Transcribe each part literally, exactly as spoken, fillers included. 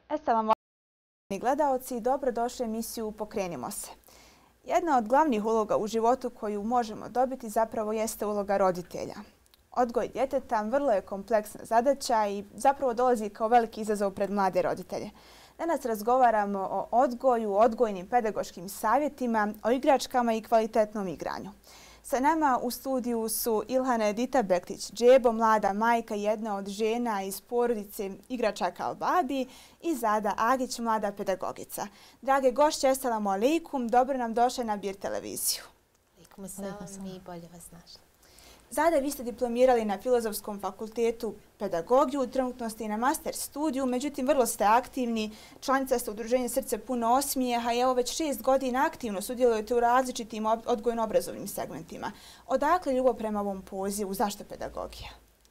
Assalamu alaikum gledaoci, dobrodošli u emisiju Pokrenimo se. Jedna od glavnih uloga u životu koju možemo dobiti zapravo jeste uloga roditelja. Odgoj djeteta vrlo je kompleksna zadaća i zapravo dolazi kao veliki izazov pred mlade roditelje. Danas razgovaramo o odgoju, odgojnim pedagoškim savjetima, o igračkama i kvalitetnom igranju. Sa nama u studiju su Ilhana Edita Bektić-Džebo, mlada majka, jedna od žena iz porodice igračaka Al-Babi, i Zada Agić, mlada pedagogica. Drage gošće, assalamu alaikum, dobro nam došli na Bir televiziju. Alaikum assalam, mi bolje vas našli. Zada, vi ste diplomirali na Filozofskom fakultetu pedagogiju, trenutno ste i na master studiju, međutim vrlo ste aktivni, članica ste udruženja Srce puno osmijeha i evo već šest godina aktivno sudjelujete u različitim odgojno-obrazovnim segmentima. Odakle ljubav prema ovom pozivu, zašto pedagogija?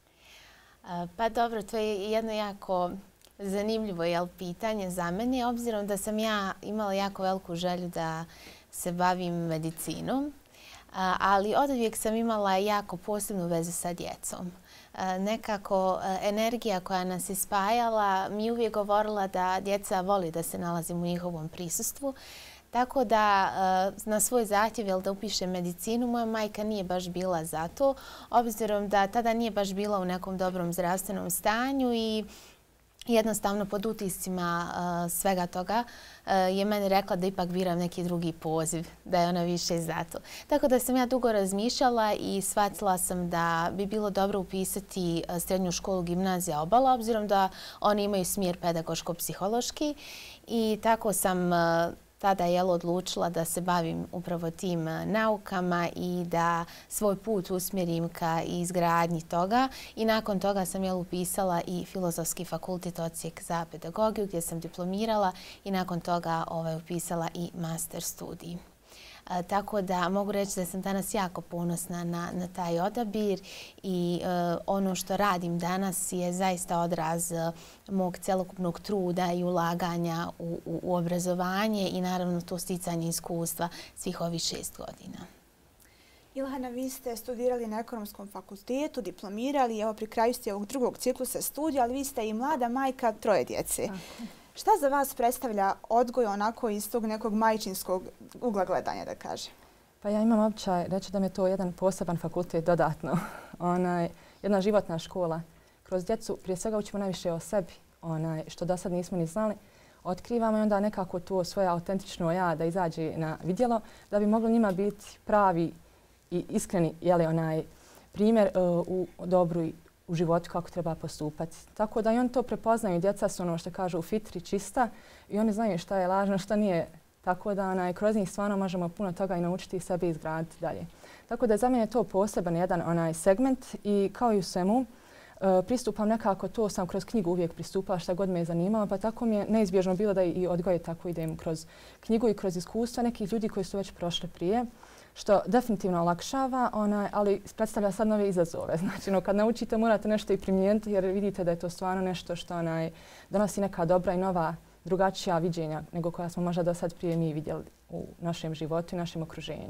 Pa dobro, to je jedno jako zanimljivo jel, pitanje za mene, obzirom da sam ja imala jako veliku želju da se bavim medicinom. Ali od uvijek sam imala jako posebnu vezu sa djecom. Nekako energija koja nas je spajala mi je uvijek govorila da djeca voli da se nalazim u njihovom prisustvu. Tako da na svoj zahtjev da upišem medicinu, moja majka nije baš bila za to, obzirom da tada nije baš bila u nekom dobrom zdravstvenom stanju i jednostavno pod utiscima uh, svega toga uh, je meni rekla da ipak biram neki drugi poziv, da je ona više za to. Tako da sam ja dugo razmišljala i shvatila sam da bi bilo dobro upisati uh, srednju školu Gimnazija Obala, obzirom da oni imaju smjer pedagoško-psihološki, i tako sam uh, tada je odlučila da se bavim upravo tim naukama i da svoj put usmjerim ka izgradnji toga. I nakon toga sam jel, upisala i Filozofski fakultet odsjek za pedagogiju gdje sam diplomirala i nakon toga ovaj, upisala i master studij. E, tako da mogu reći da sam danas jako ponosna na, na taj odabir i e, ono što radim danas je zaista odraz e, mog celokupnog truda i ulaganja u, u, u obrazovanje i naravno to sticanje iskustva svih ovih šest godina. Ilhana, vi ste studirali na Ekonomskom fakultetu, diplomirali, evo pri kraju ste ovog drugog ciklusa studija, ali vi ste i mlada majka troje djece. Tako. Šta za vas predstavlja odgoj onako iz tog nekog majčinskog ugla gledanja, da kažem? Pa ja imam običaj reći da mi je to jedan poseban fakultet dodatno. Onaj, jedna životna škola. Kroz djecu prije svega učimo najviše o sebi, onaj, što do sad nismo ni znali. Otkrivamo i onda nekako to svoje autentično ja da izađe na vidjelo, da bi moglo njima biti pravi i iskreni jeli, onaj, primjer uh, u dobru i u životu kako treba postupati. Tako da i oni to prepoznaju. Djeca su ono što kažu u fitri čista i oni znaju šta je lažno, šta nije. Tako da onaj, kroz njih stvarno možemo puno toga i naučiti i sebi izgraditi dalje. Tako da za mene je to poseban jedan onaj segment i kao i u svemu uh, pristupam nekako, to sam kroz knjigu uvijek pristupala šta god me je zanimalo, pa tako mi je neizbježno bilo da i odgoje tako idem kroz knjigu i kroz iskustva nekih ljudi koji su već prošli prije, što definitivno olakšava, onaj, ali predstavlja sad nove izazove. Znači, no, kad naučite morate nešto i primijeniti jer vidite da je to stvarno nešto što onaj, donosi neka dobra i nova, drugačija viđenja nego koja smo možda do sad prije mi vidjeli u našem životu i našem okruženju.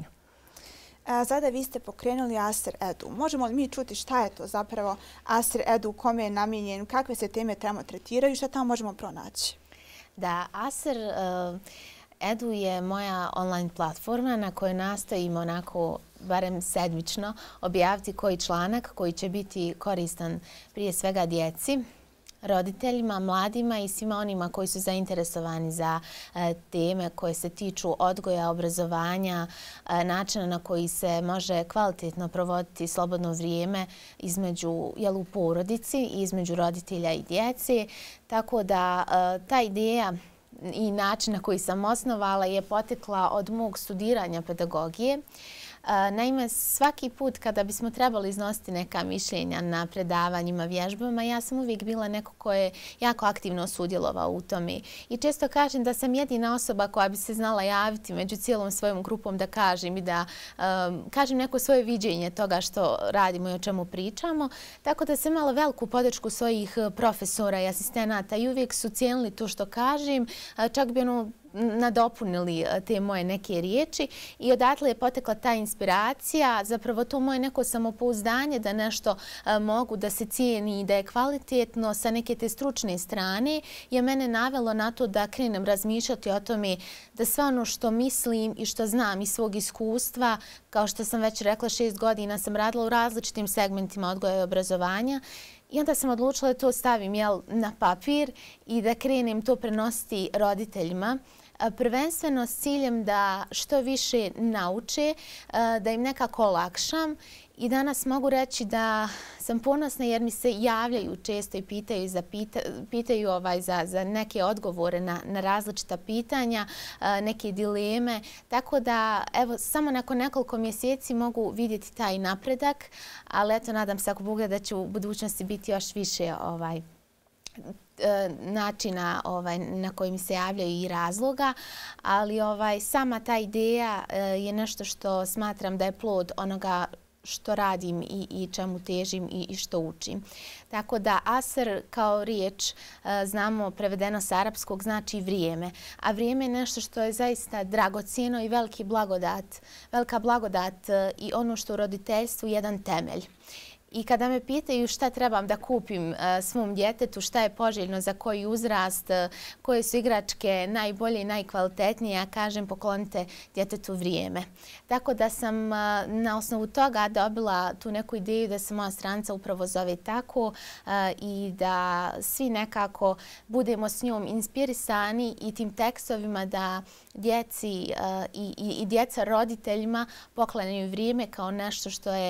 A, Zada, vi ste pokrenuli Aser Edu. Možemo li mi čuti šta je to zapravo Aser Edu, kome je namijenjen, kakve se teme tamo tretiraju i šta tamo možemo pronaći? Da, Aser uh... Edu je moja online platforma na kojoj nastojimo onako barem sedmično objaviti koji članak koji će biti koristan prije svega djeci, roditeljima, mladima i svima onima koji su zainteresovani za e, teme koje se tiču odgoja, obrazovanja, e, načina na koji se može kvalitetno provoditi slobodno vrijeme između jel, u porodici i između roditelja i djece. Tako da e, ta ideja i način na koji sam osnovala je potekla od mog studiranja pedagogije. Naime, svaki put kada bismo trebali iznositi neka mišljenja na predavanjima, vježbama, ja sam uvijek bila neko ko je jako aktivno sudjelovao u tome. I često kažem da sam jedina osoba koja bi se znala javiti među cijelom svojom grupom da kažem i da um, kažem neko svoje viđenje toga što radimo i o čemu pričamo. Tako da sam imala veliku podršku svojih profesora i asistenata i uvijek su cijenili to što kažem. Čak bi ono nadopunili te moje neke riječi i odatle je potekla ta inspiracija, zapravo to moje neko samopouzdanje da nešto mogu da se cijeni i da je kvalitetno sa neke te stručne strane je mene navelo na to da krenem razmišljati o tome da sve ono što mislim i što znam iz svog iskustva, kao što sam već rekla, šest godina sam radila u različitim segmentima odgoja i obrazovanja. I onda sam odlučila da to stavim jel, na papir i da krenem to prenositi roditeljima. Prvenstveno s ciljem da što više nauče, da im nekako olakšam. I danas mogu reći da sam ponosna jer mi se javljaju često i pitaju za, pita, pitaju ovaj za, za neke odgovore na, na različita pitanja, neke dileme. Tako da evo, samo nakon nekoliko mjeseci mogu vidjeti taj napredak, ali eto, nadam se ako Bog da će u budućnosti biti još više ovaj, načina ovaj, na koji mi se javljaju i razloga, ali ovaj, sama ta ideja je nešto što smatram da je plod onoga što radim i, i čemu težim i, i što učim. Tako da asr kao riječ znamo prevedeno s arapskog znači vrijeme, a vrijeme je nešto što je zaista dragocjeno i veliki blagodat, velika blagodat i ono što u roditeljstvu je jedan temelj. I kada me pitaju šta trebam da kupim svom djetetu, šta je poželjno za koji uzrast, koje su igračke najbolje i najkvalitetnije, ja kažem poklonite djetetu vrijeme. Tako da sam na osnovu toga dobila tu neku ideju da se moja stranica upravo zove tako i da svi nekako budemo s njom inspirisani i tim tekstovima da djeci i, i, i djeca roditeljima poklanjaju vrijeme kao nešto što je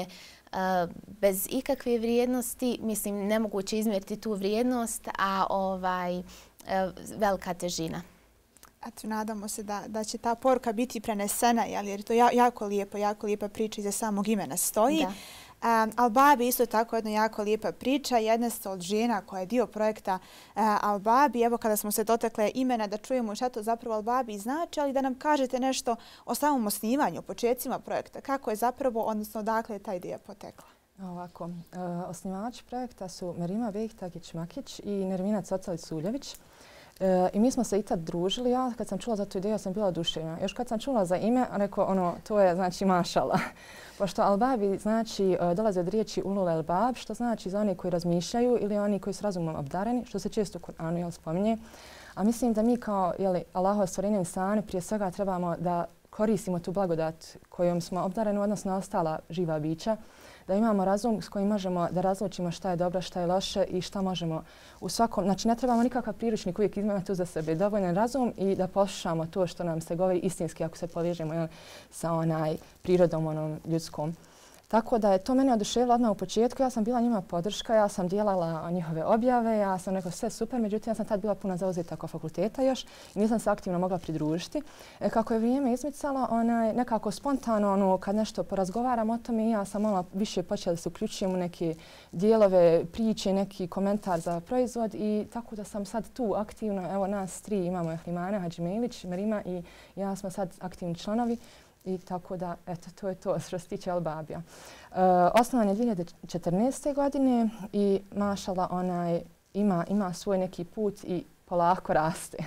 bez ikakve vrijednosti, mislim nemoguće izmjeriti tu vrijednost, a ovaj, velika težina. Eto, nadamo se da, da će ta poruka biti prenesena, jer to ja, jako lijepo, jako lijepa priča iza samog imena stoji. Da. Um, Al-Babi isto tako jedna jako lijepa priča. Jedna ste od žena koja je dio projekta uh, Al-Babi. Evo kada smo se dotakle imena da čujemo šta to zapravo Al-Babi znači, ali da nam kažete nešto o samom osnivanju, početcima projekta. Kako je zapravo, odnosno odakle je ta ideja potekla? Ovako, uh, osnivači projekta su Merima Vejhtagić-Makić i Nermina Cocalić-Suljević. E, I mi smo se i tad družili. Ja kad sam čula za tu ideju, ja sam bila oduševljena. Još kad sam čula za ime, rekao ono, to je znači mašala. Pošto Al-Babi znači dolazi od riječi ulul el-bab, što znači za oni koji razmišljaju ili oni koji su razumom obdareni, što se često u Kur'anu jel, spominje. A mislim da mi kao jeli, Allahova stvorenja insani prije svega trebamo da koristimo tu blagodat kojom smo obdareni, odnosno ostala živa bića, da imamo razum s kojim možemo da razlučimo šta je dobro, šta je loše i šta možemo u svakom... Znači ne trebamo nikakav priručnik uvijek izmjena tu za sebe. Dovoljan razum i da poslušamo to što nam se govori istinski ako se povežemo jel, sa onaj prirodom onom ljudskom. Tako da je to mene oduševilo odmah u početku. Ja sam bila njima podrška, ja sam dijelala njihove objave, ja sam rekao sve super, međutim ja sam tad bila puna zauzeta oko fakulteta još i nisam se aktivno mogla pridružiti. E, kako je vrijeme izmicalo, onaj, nekako spontano ono, kad nešto porazgovaram o tome, ja sam malo više počela da se uključujem u neke dijelove priče, neki komentar za proizvod i tako da sam sad tu aktivno, evo nas tri imamo Ehlimana Hadžimilić, Merima i ja smo sad aktivni članovi. I tako da, eto, to je to što se tiče Al-Babija. E, osnovan je dvije hiljade četrnaeste. godine i mašala onaj ima, ima svoj neki put i polako raste.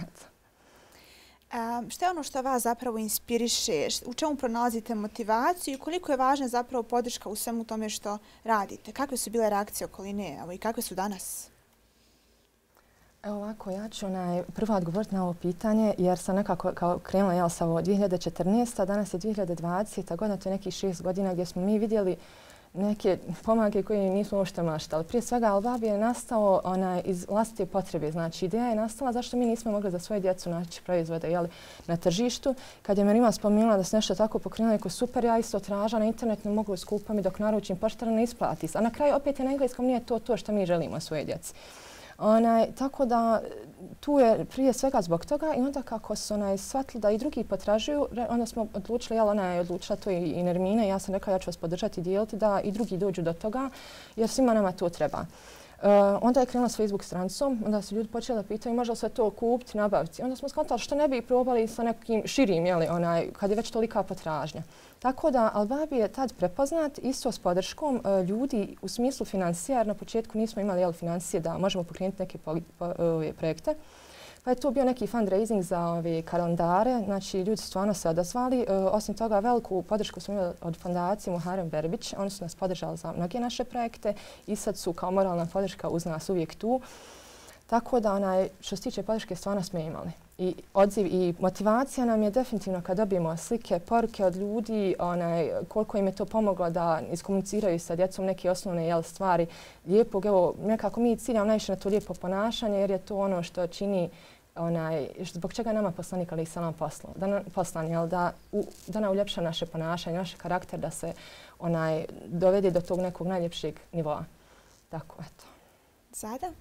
Um, šta je ono što vas zapravo inspiriše? U čemu pronalazite motivaciju i koliko je važna zapravo podrška u svemu tome što radite? Kakve su bile reakcije okoline evo, i kakve su danas? Evo ovako, ja ću onaj, prvo odgovoriti na ovo pitanje jer sam nekako kao krenula jel, sa ovo dvije hiljade četrnaeste. a danas je dvije hiljade dvadeseta. godina, to je nekih šest godina gdje smo mi vidjeli neke pomake koje nismo uopšte maštali. Prije svega Al-Babi je nastao onaj, iz vlastite potrebe. Znači ideja je nastala zašto mi nismo mogli za svoje djecu naći proizvode jeli, na tržištu. Kad je Merima spomenula da se nešto tako pokrenuli, ko super, ja isto traža na internet, ne mogu skupam i dok naručim poštara ne isplati. A na kraju opet je na engleskom nije to to što mi želimo svoje djeci. Onaj, tako da tu je prije svega zbog toga i onda kako su onaj, shvatili da i drugi potražuju, onda smo odlučili, jel ona je odlučila to i, i Nermina, ja sam rekla ja ću vas podržati i dijeliti da i drugi dođu do toga jer svima nama to treba. Uh, onda je krenula s Facebook stranicom, onda su ljudi počeli da pitaju može li se to kupiti, nabaviti. Onda smo skontali što ne bi probali sa nekim širim, jeli, onaj, kad je već tolika potražnja. Tako da Al-Babi je tad prepoznat isto s podrškom uh, ljudi u smislu financija, jer na početku nismo imali jel, financije da možemo pokrenuti neke po, po, uh, projekte. Pa je to bio neki fundraising za ove kalendare, znači ljudi su stvarno se odazvali. E, osim toga, veliku podršku smo imali od fondacije Muharrem Berbić. Oni su nas podržali za mnoge naše projekte i sad su kao moralna podrška uz nas uvijek tu. Tako da onaj, što se tiče podrške stvarno smo imali. I odziv i motivacija nam je definitivno kad dobijemo slike, poruke od ljudi, onaj, koliko im je to pomoglo da iskomuniciraju sa djecom neke osnovne jel, stvari lijepog. Evo, nekako mi ciljamo najviše na to lijepo ponašanje jer je to ono što čini onaj, zbog čega nama poslanik alejhi selam poslan, poslan jel, da, u, da nam uljepša naše ponašanje, naš karakter, da se onaj, dovede do tog nekog najljepšeg nivoa. Tako, eto. Sada?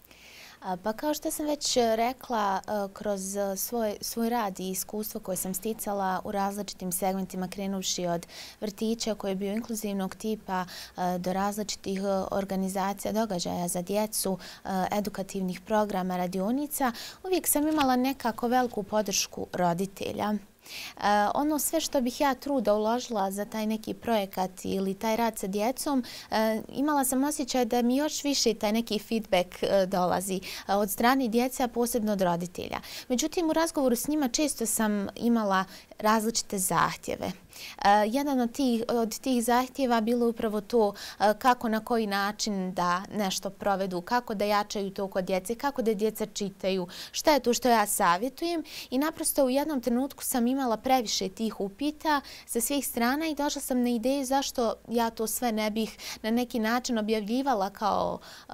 Pa kao što sam već rekla, kroz svoj, svoj rad i iskustvo koje sam sticala u različitim segmentima, krenuvši od vrtića koji je bio inkluzivnog tipa do različitih organizacija, događaja za djecu, edukativnih programa, radionica, uvijek sam imala nekako veliku podršku roditelja. Uh, ono sve što bih ja truda uložila za taj neki projekat ili taj rad sa djecom, uh, imala sam osjećaj da mi još više taj neki feedback uh, dolazi uh, od strane djece, a posebno od roditelja. Međutim, u razgovoru s njima često sam imala različite zahtjeve. Uh, jedan od tih, od tih zahtjeva bilo je upravo to uh, kako na koji način da nešto provedu, kako da jačaju to kod djece, kako da djeca čitaju, šta je to što ja savjetujem i naprosto u jednom trenutku sam imala previše tih upita sa svih strana i došla sam na ideju zašto ja to sve ne bih na neki način objavljivala kao uh,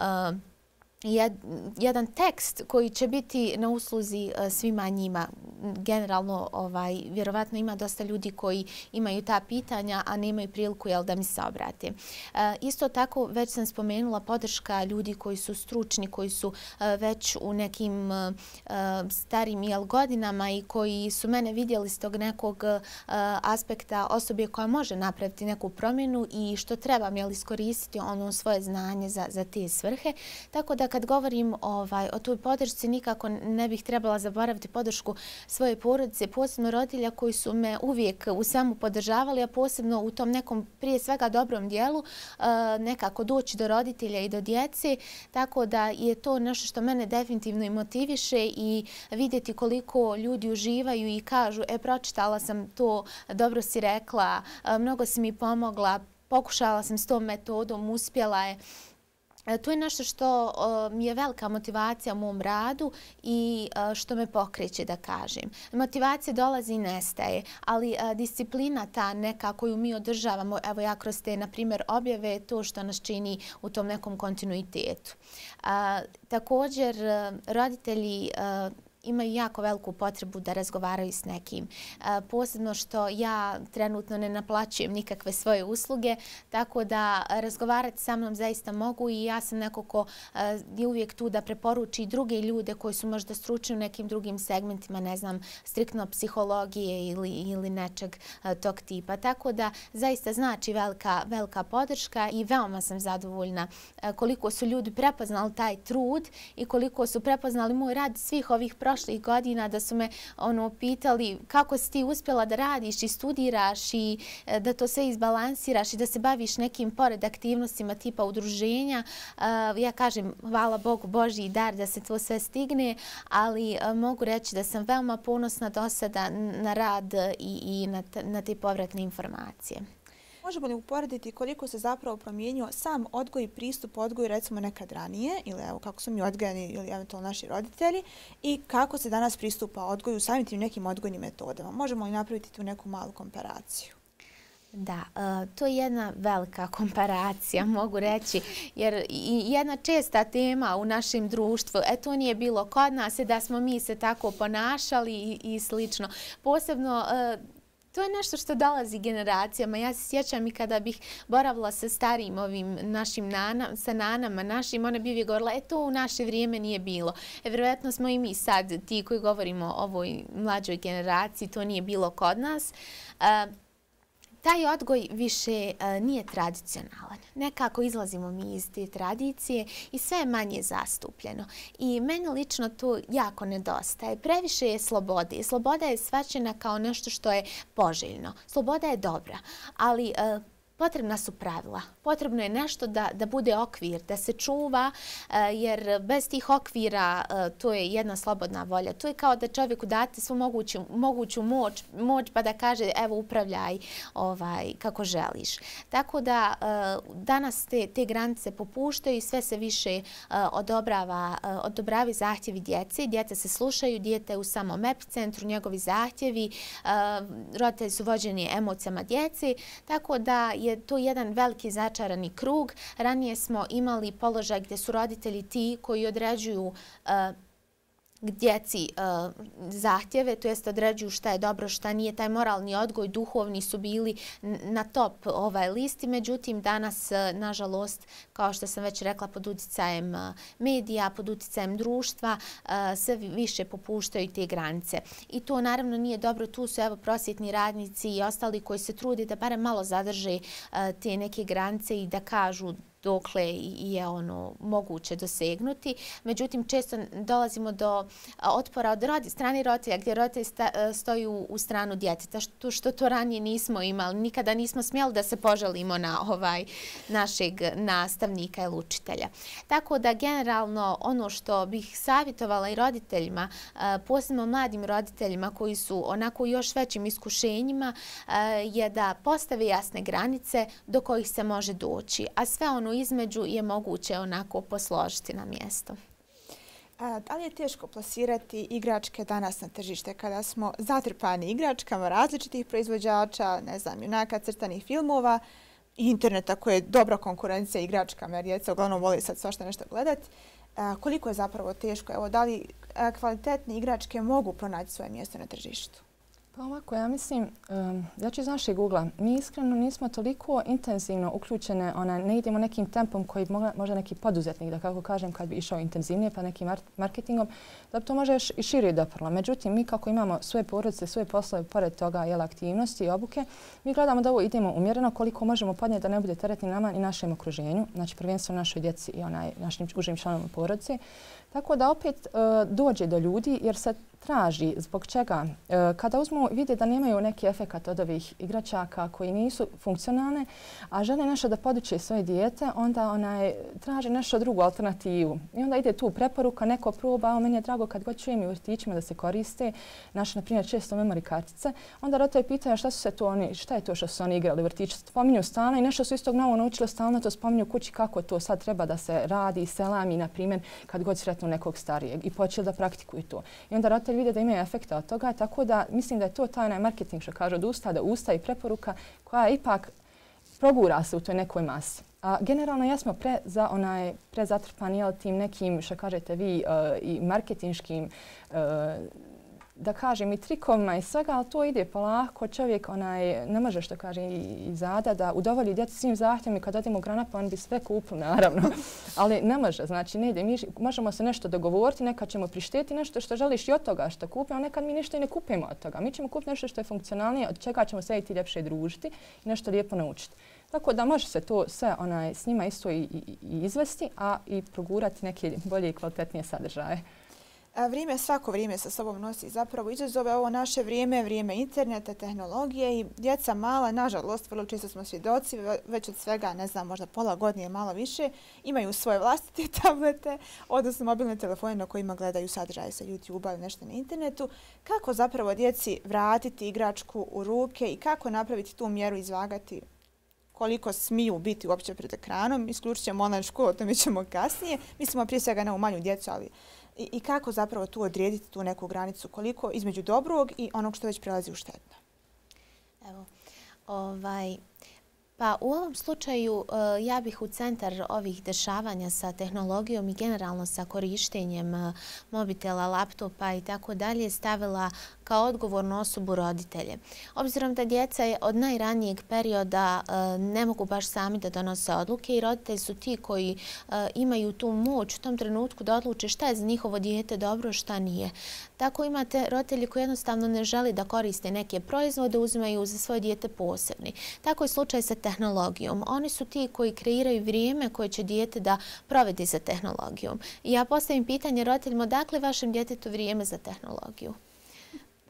jed, jedan tekst koji će biti na usluzi uh, svima njima. Generalno, ovaj, vjerovatno ima dosta ljudi koji imaju ta pitanja, a nemaju priliku jel, da mi se obrate. Uh, isto tako, već sam spomenula podrška ljudi koji su stručni, koji su uh, već u nekim uh, starim jel, godinama i koji su mene vidjeli s tog nekog uh, aspekta osobe koja može napraviti neku promjenu i što trebam jel, iskoristiti ono svoje znanje za, za te svrhe. Tako da kad govorim ovaj, o toj podršci, nikako ne bih trebala zaboraviti podršku svoje porodice, posebno roditelja koji su me uvijek u svemu podržavali, a posebno u tom nekom prije svega dobrom dijelu nekako doći do roditelja i do djece, tako da je to nešto što mene definitivno i motiviše i vidjeti koliko ljudi uživaju i kažu, e, pročitala sam to, dobro si rekla, mnogo si mi pomogla, pokušala sam s tom metodom, uspjela je. To je nešto što mi je velika motivacija u mom radu i što me pokreće, da kažem. Motivacija dolazi i nestaje, ali disciplina ta neka koju mi održavamo, evo ja kroz te, na primjer, objave, to što nas čini u tom nekom kontinuitetu. Također, roditelji imaju jako veliku potrebu da razgovaraju s nekim. Posebno što ja trenutno ne naplaćujem nikakve svoje usluge, tako da razgovarati sa mnom zaista mogu i ja sam neko ko je uvijek tu da preporuči i druge ljude koji su možda stručni u nekim drugim segmentima, ne znam, striktno psihologije ili, ili nečeg tog tipa. Tako da zaista znači velika, velika podrška i veoma sam zadovoljna koliko su ljudi prepoznali taj trud i koliko su prepoznali moj rad svih ovih prošlih godina, da su me ono pitali kako si ti uspjela da radiš i studiraš i da to sve izbalansiraš i da se baviš nekim pored aktivnostima tipa udruženja. Ja kažem, hvala Bogu, Božji dar da se to sve stigne, ali mogu reći da sam veoma ponosna do sada na rad i, i na, na te povratne informacije. Možemo li uporediti koliko se zapravo promijenio sam odgoj i pristup odgoju recimo nekad ranije ili evo kako su mi odgojeni ili eventualno naši roditelji i kako se danas pristupa odgoju samim tim nekim odgojnim metodama? Možemo li napraviti tu neku malu komparaciju? Da, to je jedna velika komparacija, mogu reći, jer jedna česta tema u našem društvu, e to nije bilo kod nas, da smo mi se tako ponašali i, i slično. Posebno to je nešto što dolazi generacijama. Ja se sjećam i kada bih boravila sa starijim ovim našim nanama, sa nanama našim, one bi uvijek govorila, e to u naše vrijeme nije bilo. E, vjerojatno smo i mi sad ti koji govorimo o ovoj mlađoj generaciji, to nije bilo kod nas. Uh, Taj odgoj više uh, nije tradicionalan. Nekako izlazimo mi iz te tradicije i sve je manje zastupljeno. I meni lično to jako nedostaje. Previše je slobode. Sloboda je shvaćena kao nešto što je poželjno. Sloboda je dobra, ali uh, potrebna su pravila. Potrebno je nešto da, da bude okvir, da se čuva, jer bez tih okvira to je jedna slobodna volja. To je kao da čovjeku date svu moguću, moguću moć, moć pa da kaže evo upravljaj ovaj, kako želiš. Tako da danas te, te granice popuštaju i sve se više odobrava, odobravaju zahtjevi djece. Djeca se slušaju, dijete je u samom epicentru, njegovi zahtjevi, roditelji su vođeni emocijama djece, tako da je to jedan veliki začarani krug. Ranije smo imali položaj gdje su roditelji ti koji određuju djeci uh, zahtjeve, to jest određuju šta je dobro, šta nije. Taj moralni odgoj, duhovni su bili na top ovaj listi. Međutim, danas, uh, nažalost, kao što sam već rekla, pod utjecajem uh, medija, pod utjecajem društva, uh, sve više popuštaju te granice. I to naravno nije dobro. Tu su evo prosvjetni radnici i ostali koji se trude da barem malo zadrže uh, te neke granice i da kažu dokle je ono moguće dosegnuti. Međutim, često dolazimo do otpora od rodi, strane roditelja gdje roditelji stoju u stranu djeteta, što, što to ranije nismo imali. Nikada nismo smjeli da se požalimo na ovaj našeg nastavnika ili učitelja. Tako da generalno ono što bih savjetovala i roditeljima, posebno mladim roditeljima koji su onako još većim iskušenjima, je da postave jasne granice do kojih se može doći. A sve ono između je moguće onako posložiti na mjesto. A, da li je teško plasirati igračke danas na tržište kada smo zatrpani igračkama različitih proizvođača, ne znam, junaka, crtanih filmova i interneta koji je dobra konkurencija igračkama jer djeca uglavnom vole sad svašta nešto gledati. Koliko je zapravo teško? Evo, da li a, kvalitetne igračke mogu pronaći svoje mjesto na tržištu? Pa ovako, ja mislim, um, ja ću iz našeg ugla, mi iskreno nismo toliko intenzivno uključene, ona, ne idemo nekim tempom koji moga, možda neki poduzetnik, da kako kažem, kad bi išao intenzivnije pa nekim marketingom, da bi to može još i šire doprlo. Međutim, mi kako imamo svoje porodice, svoje poslove, pored toga jel, aktivnosti i obuke, mi gledamo da ovo idemo umjereno koliko možemo podnijeti da ne bude teretni nama i našem okruženju, znači prvenstveno našoj djeci i onaj, našim užim članovima porodice. Tako da opet uh, dođe do ljudi jer se traži zbog čega. Uh, kada uzmu vide da nemaju neki efekat od ovih igračaka koji nisu funkcionalne, a žele nešto da poduče svoje dijete, onda onaj, traži nešto drugu alternativu. I onda ide tu preporuka, neko proba, a meni je drago kad god čujem i u vrtićima da se koriste, naše, na primjer, često memory kartice, onda roditelji pitaju šta su se to oni, šta je to što su oni igrali u vrtiću. Spominju stalno i nešto su istog novo naučili, stalno to spominju kući kako to sad treba da se radi, selami, na primjer, kad god sretnu nekog starijeg i počeli da praktikuju to. I onda roditelji vide da imaju efekta od toga, tako da mislim da je to taj marketing što kaže od usta do usta i preporuka koja ipak progura se u toj nekoj masi. A generalno ja smo pre, za onaj, prezatrpani jel, tim nekim, što kažete vi, uh, i marketinškim uh, da kažem i trikovima i svega, ali to ide polako. Čovjek onaj, ne može što kaže i zada da udovolji djecu svim zahtjevima i kad odemo u Granapa on bi sve kupili naravno. Ali ne može, znači ne ide. Mi možemo se nešto dogovoriti, nekad ćemo prišteti nešto što želiš i od toga što kupi, a nekad mi ništa i ne kupimo od toga. Mi ćemo kupiti nešto što je funkcionalnije, od čega ćemo se i ljepše družiti i nešto lijepo naučiti. Tako da može se to sve onaj, s njima isto i, i, i izvesti, a i progurati neke bolje i kvalitetnije sadržaje. Vrijeme, svako vrijeme sa sobom nosi zapravo izazove. Ovo naše vrijeme, vrijeme interneta, tehnologije i djeca mala, nažalost, vrlo često smo svjedoci, već od svega, ne znam, možda pola godine, malo više, imaju svoje vlastite tablete, odnosno mobilne telefone na kojima gledaju sadržaje sa YouTube-a ili nešto na internetu. Kako zapravo djeci vratiti igračku u ruke i kako napraviti tu mjeru, izvagati koliko smiju biti uopće pred ekranom? Isključit ćemo online školu, o tome ćemo kasnije. Mislimo prije svega na umanju djecu, ali I, i kako zapravo tu odrediti tu neku granicu, koliko između dobrog i onog što već prelazi u štetno? Evo, ovaj, pa u ovom slučaju uh, ja bih u centar ovih dešavanja sa tehnologijom i generalno sa korištenjem uh, mobitela, laptopa i tako dalje stavila kao odgovornu osobu roditelje. Obzirom da djeca je od najranijeg perioda uh, ne mogu baš sami da donose odluke i roditelji su ti koji uh, imaju tu moć u tom trenutku da odluče šta je za njihovo dijete dobro, šta nije. Tako imate roditelji koji jednostavno ne želi da koriste neke proizvode, uzimaju za svoje dijete posebni. Tako je slučaj sa tehnologijom. Oni su ti koji kreiraju vrijeme koje će dijete da provede za tehnologijom. I ja postavim pitanje roditeljima, odakle vašem djetetu vrijeme za tehnologiju?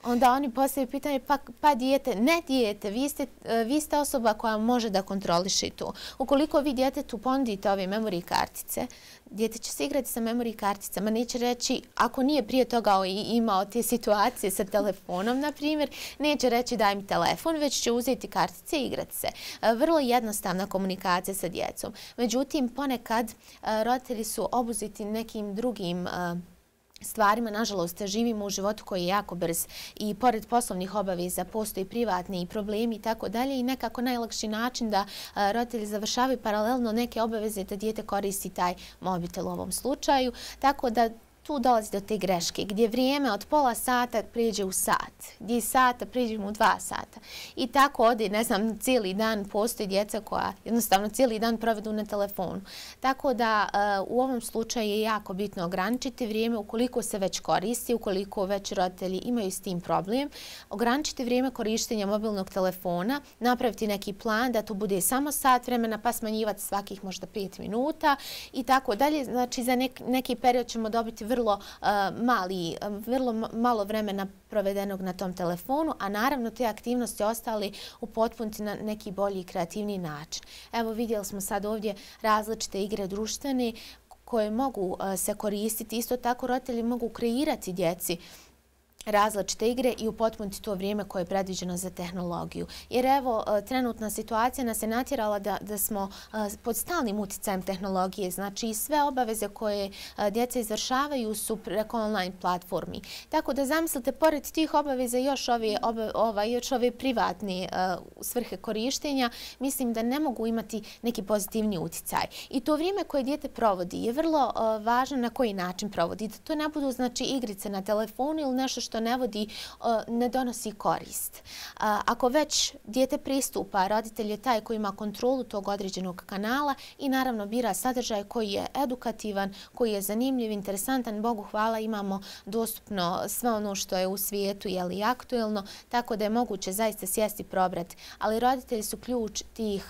onda oni postavljaju pitanje pa, pa dijete, ne dijete, vi ste, vi ste osoba koja može da kontroliše to. Ukoliko vi djetetu ponudite ove memory kartice, dijete će se igrati sa memory karticama, neće reći, ako nije prije toga imao te situacije sa telefonom, na primjer, neće reći daj mi telefon, već će uzeti kartice i igrati se. Vrlo jednostavna komunikacija sa djecom. Međutim, ponekad roditelji su obuzeti nekim drugim stvarima. Nažalost, živimo u životu koji je jako brz i pored poslovnih obaveza postoji privatni i problemi i tako dalje i nekako najlakši način da roditelji završavaju paralelno neke obaveze da dijete koristi taj mobitel u ovom slučaju. Tako da tu dolazi do te greške gdje vrijeme od pola sata prijeđe u sat, gdje iz sata prijeđemo u dva sata. I tako ode, ne znam, cijeli dan postoji djeca koja jednostavno cijeli dan provedu na telefonu. Tako da u ovom slučaju je jako bitno ograničiti vrijeme ukoliko se već koristi, ukoliko već roditelji imaju s tim problem. Ograničiti vrijeme korištenja mobilnog telefona, napraviti neki plan da to bude samo sat vremena pa smanjivati svakih možda pet minuta i tako dalje. Znači za nek, neki period ćemo dobiti vrlo uh, mali, vrlo malo vremena provedenog na tom telefonu, a naravno te aktivnosti ostali upotpuniti na neki bolji i kreativni način. Evo vidjeli smo sad ovdje različite igre društvene koje mogu uh, se koristiti. Isto tako roditelji mogu kreirati djeci različite igre i upotpuniti to vrijeme koje je predviđeno za tehnologiju. Jer evo, trenutna situacija nas je natjerala da, da smo pod stalnim uticajem tehnologije. Znači, sve obaveze koje djeca izvršavaju su preko online platformi. Tako da zamislite, pored tih obaveza još ove, oba, ovaj, još ove privatne uh, svrhe korištenja, mislim da ne mogu imati neki pozitivni uticaj. I to vrijeme koje dijete provodi je vrlo uh, važno na koji način provodi. Da to ne budu, znači, igrice na telefonu ili nešto što ne vodi, ne donosi korist. Ako već dijete pristupa, roditelj je taj koji ima kontrolu tog određenog kanala i naravno bira sadržaj koji je edukativan, koji je zanimljiv, interesantan. Bogu hvala, imamo dostupno sve ono što je u svijetu i aktuelno, tako da je moguće zaista sjesti probrat. Ali roditelji su ključ tih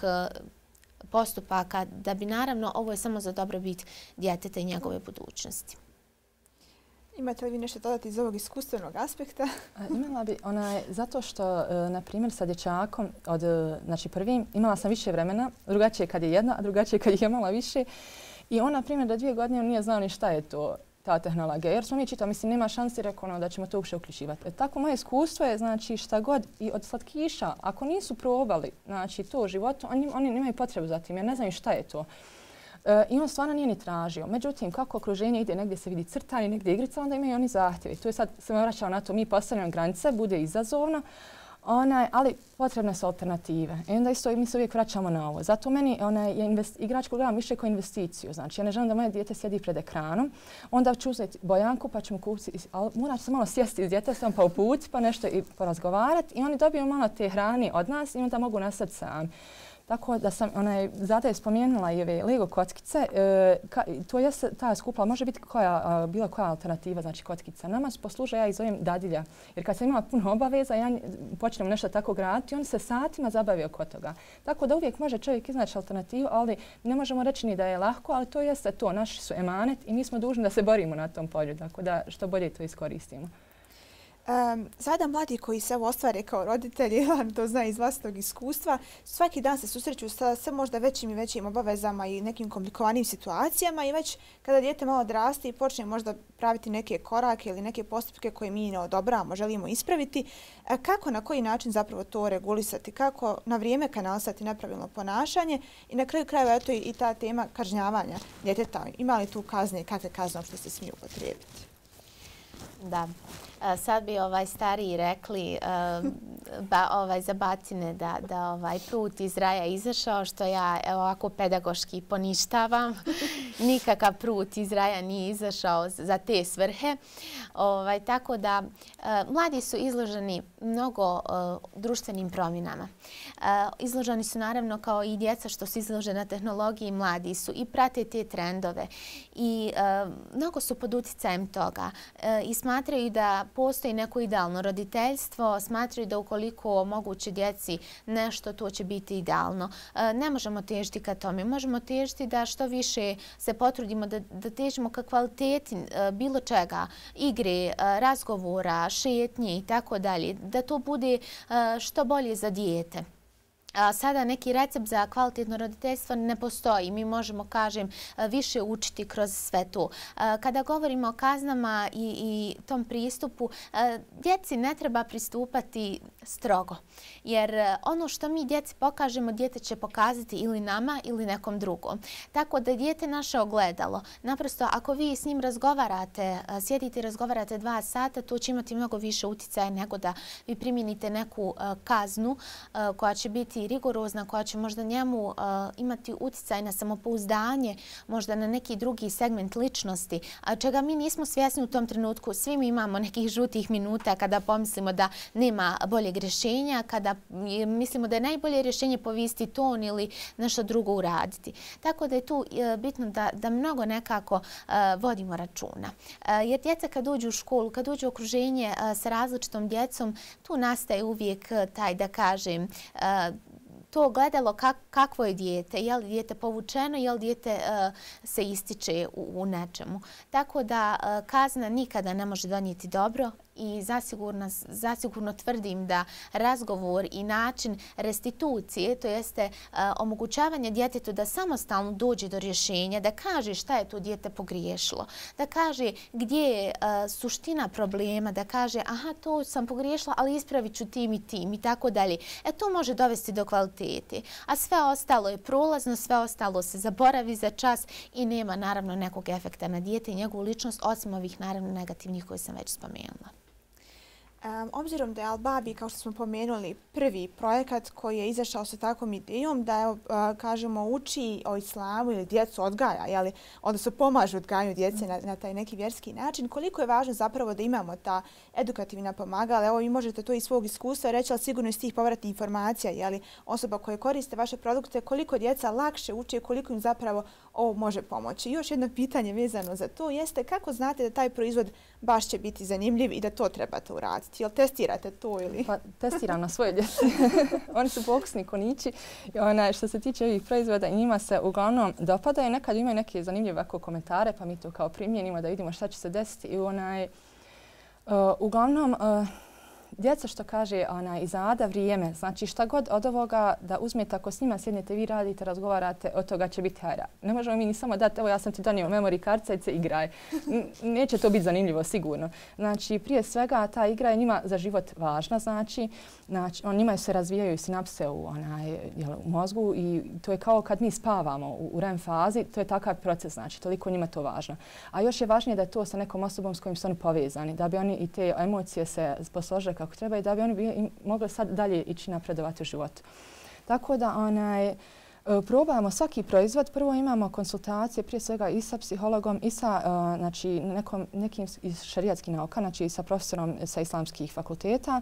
postupaka da bi naravno, ovo je samo za dobrobit djeteta i njegove budućnosti. Imate li vi nešto dodati iz ovog iskustvenog aspekta? Imala bi, onaj, zato što, na primjer, sa dječakom, od, znači prvim, imala sam više vremena, drugačije kad je jedna, a drugačije kad je imala više. I on, na primjer, do dvije godine on nije znao ni šta je to, ta tehnologija. Jer smo mi čitali, mislim, nema šansi, rekao ono, da ćemo to uopće uključivati. E, tako moje iskustvo je, znači, šta god i od slatkiša, ako nisu probali, znači, to u životu, oni, oni nemaju potrebu za tim, jer ne znaju šta je to. E, I on stvarno nije ni tražio. Međutim, kako okruženje ide, negdje se vidi crtanje, negdje igrica, onda imaju oni zahtjevi. Tu je sad, se vraćao na to, mi postavljamo granice, bude izazovno, onaj, ali potrebne su alternative. I onda isto mi se uvijek vraćamo na ovo. Zato meni onaj, je invest, igračku gledam više kao investiciju. Znači, ja ne želim da moje dijete sjedi pred ekranom, onda ću uzeti bojanku pa ćemo kupiti, ali morat se malo sjesti s djetetom pa uputi pa nešto i porazgovarati i oni dobiju malo te hrane od nas i onda mogu nastati sami. Tako da sam, onaj, zato je spomenula i ove Lego kockice, e, ka, to je ta skupla, može biti koja, a, bila koja alternativa, znači kockica. Nama posluže, ja ih zovem dadilja, jer kad sam imala puno obaveza, ja počnem nešto tako graditi, on se satima zabavio oko toga. Tako da uvijek može čovjek iznaći alternativu, ali ne možemo reći ni da je lahko, ali to jeste to, naši su emanet i mi smo dužni da se borimo na tom polju, tako da što bolje to iskoristimo. Um, sada mladi koji se ovo ostvare kao roditelji, to zna iz vlastnog iskustva, svaki dan se susreću sa sve možda većim i većim obavezama i nekim komplikovanim situacijama i već kada dijete malo odraste i počne možda praviti neke korake ili neke postupke koje mi ne odobravamo, želimo ispraviti, kako, na koji način zapravo to regulisati, kako na vrijeme kanalisati nepravilno ponašanje i na kraju krajeva eto i ta tema kažnjavanja djeteta. Ima li tu kazne i kakve kazne što se smiju upotrijebiti? Da. Sad bi ovaj stariji rekli ba, ovaj, za bacine da, da ovaj prut iz raja izašao, što ja evo, ovako pedagoški poništavam. Nikakav prut iz raja nije izašao za te svrhe. Ovaj, tako da mladi su izloženi mnogo društvenim promjenama. Izloženi su naravno kao i djeca što su izložena tehnologiji, mladi su i prate te trendove. I mnogo su pod uticajem toga i smatraju da postoji neko idealno roditeljstvo, smatraju da ukoliko omogući djeci nešto, to će biti idealno. Ne možemo težiti ka tome. Možemo težiti da što više se potrudimo da, da težimo ka kvaliteti bilo čega, igre, razgovora, šetnje i tako dalje, da to bude što bolje za dijete. Sada neki recept za kvalitetno roditeljstvo ne postoji. Mi možemo, kažem, više učiti kroz sve to. Kada govorimo o kaznama i, i tom pristupu, djeci ne treba pristupati strogo. Jer ono što mi djeci pokažemo, dijete će pokazati ili nama ili nekom drugom. Tako da dijete naše ogledalo. Naprosto, ako vi s njim razgovarate, sjedite i razgovarate dva sata, to će imati mnogo više utjecaja nego da vi primijenite neku kaznu koja će biti rigorozna, koja će možda njemu uh, imati utjecaj na samopouzdanje, možda na neki drugi segment ličnosti, a čega mi nismo svjesni u tom trenutku. Svi mi imamo nekih žutih minuta kada pomislimo da nema boljeg rješenja, kada mislimo da je najbolje rješenje povesti ton ili nešto drugo uraditi. Tako da je tu uh, bitno da, da mnogo nekako uh, vodimo računa. Uh, jer djeca kad uđu u školu, kad uđu u okruženje uh, sa različitom djecom, tu nastaje uvijek uh, taj, da kažem, uh, to gledalo kak, kakvo je dijete, je li dijete povučeno, je li dijete uh, se ističe u, u nečemu. Tako da uh, kazna nikada ne može donijeti dobro i zasigurno, zasigurno tvrdim da razgovor i način restitucije, to jeste uh, omogućavanje djetetu da samostalno dođe do rješenja, da kaže šta je to dijete pogriješilo, da kaže gdje je uh, suština problema, da kaže aha, to sam pogriješila, ali ispravit ću tim i tim i tako dalje. E to može dovesti do kvalitete. A sve ostalo je prolazno, sve ostalo se zaboravi za čas i nema naravno nekog efekta na dijete i njegovu ličnost, osim ovih naravno negativnih koje sam već spomenula. Um, obzirom da je Al-Babi, kao što smo pomenuli, prvi projekat koji je izašao sa takvom idejom da je, uh, kažemo, uči o islamu ili djecu odgaja, jeli, odnosno pomaže odgajanju djece na, na taj neki vjerski način, koliko je važno zapravo da imamo ta edukativna pomagala. Evo, vi možete to iz svog iskustva reći, ali sigurno iz tih povratnih informacija, jeli, osoba koje koriste vaše produkte, koliko djeca lakše uče, koliko im zapravo ovo može pomoći. I još jedno pitanje vezano za to jeste kako znate da taj proizvod baš će biti zanimljiv i da to trebate uraditi? Jel testirate to ili? Pa testiram na svoje djeci. Oni su pokusni konići. I ona, što se tiče ovih proizvoda, njima se uglavnom dopadaju. Nekad imaju neke zanimljive komentare, pa mi to kao primjenimo da vidimo šta će se desiti. I onaj, uh, uglavnom, uh, djeca što kaže ona, izada vrijeme, znači šta god od ovoga da uzmete, ako s njima sjednete, vi radite, razgovarate, od toga će biti hajra. Ne možemo mi ni samo dati, evo ja sam ti donio memory kartice, igraj. Neće to biti zanimljivo, sigurno. Znači, prije svega ta igra je njima za život važna, znači, znači on, njima se razvijaju sinapse u, onaj, jel, u mozgu i to je kao kad mi spavamo u, u R E M fazi, to je takav proces, znači, toliko njima to važno. A još je važnije da je to sa nekom osobom s kojim su oni povezani, da bi oni i te emocije se posložile kako treba i da bi oni bi mogli sad dalje ići napredovati u životu. Tako da onaj, probamo svaki proizvod. Prvo imamo konsultacije prije svega i sa psihologom i sa znači, nekom, nekim iz šerijatskih nauka, znači sa profesorom sa islamskih fakulteta.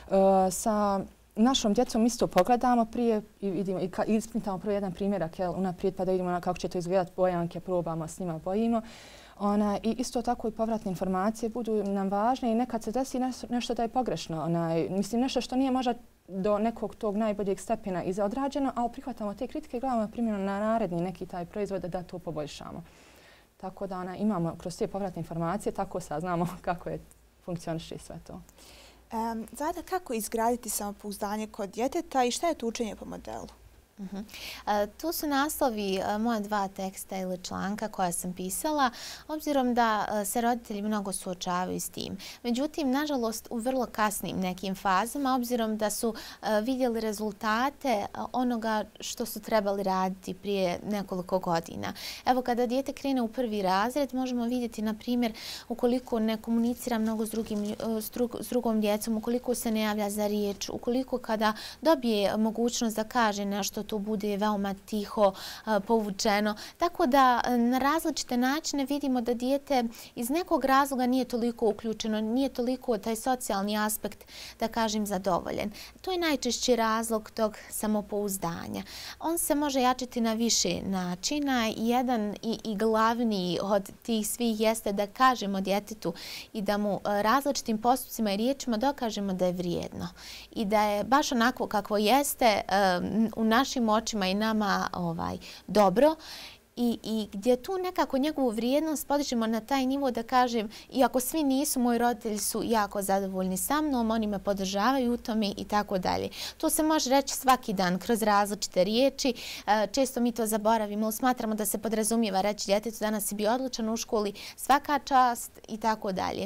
Sa našom djecom isto pogledamo prije i vidimo i ispitamo prvo jedan primjerak unaprijed pa da vidimo kako će to izgledati, bojanke probamo, s njima bojimo. Ona, i isto tako i povratne informacije budu nam važne i nekad se desi nešto, nešto da je pogrešno. Ona, mislim, nešto što nije možda do nekog tog najboljeg stepena i odrađeno, ali prihvatamo te kritike i gledamo primjeno na naredni neki taj proizvod da to poboljšamo. Tako da ona, imamo kroz te povratne informacije, tako saznamo kako je funkcioniše sve to. Um, Zada, kako izgraditi samopouzdanje kod djeteta i šta je to učenje po modelu? Uh-huh. Uh, tu su naslovi uh, moja dva teksta ili članka koja sam pisala, obzirom da uh, se roditelji mnogo suočavaju s tim. Međutim, nažalost, u vrlo kasnim nekim fazama, obzirom da su uh, vidjeli rezultate uh, onoga što su trebali raditi prije nekoliko godina. Evo, kada dijete krene u prvi razred, možemo vidjeti, na primjer, ukoliko ne komunicira mnogo s, drugim, uh, s, drug, s drugom djecom, ukoliko se ne javlja za riječ, ukoliko kada dobije mogućnost da kaže nešto, to bude veoma tiho, povučeno. Tako da na različite načine vidimo da dijete iz nekog razloga nije toliko uključeno, nije toliko taj socijalni aspekt, da kažem, zadovoljen. To je najčešći razlog tog samopouzdanja. On se može jačiti na više načina i jedan i, i glavni od tih svih jeste da kažemo djetetu i da mu različitim postupcima i riječima dokažemo da je vrijedno i da je baš onako kakvo jeste um, u našim očima i nama ovaj, dobro I, i gdje tu nekako njegovu vrijednost podižemo na taj nivo da kažem, iako svi nisu, moji roditelji su jako zadovoljni sa mnom, oni me podržavaju u tome i tako dalje. To se može reći svaki dan kroz različite riječi. Često mi to zaboravimo, smatramo da se podrazumijeva reći djetetu danas si bio odličan u školi, svaka čast i tako dalje.